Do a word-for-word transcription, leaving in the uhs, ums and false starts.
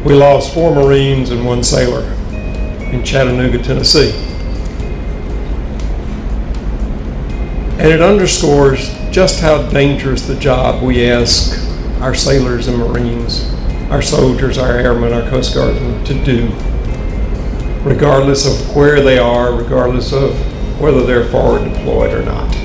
We lost four Marines and one sailor in Chattanooga, Tennessee. And it underscores just how dangerous the job we ask our sailors and Marines, our soldiers, our airmen, our Coast Guardsmen to do, regardless of where they are, regardless of whether they're forward deployed or not.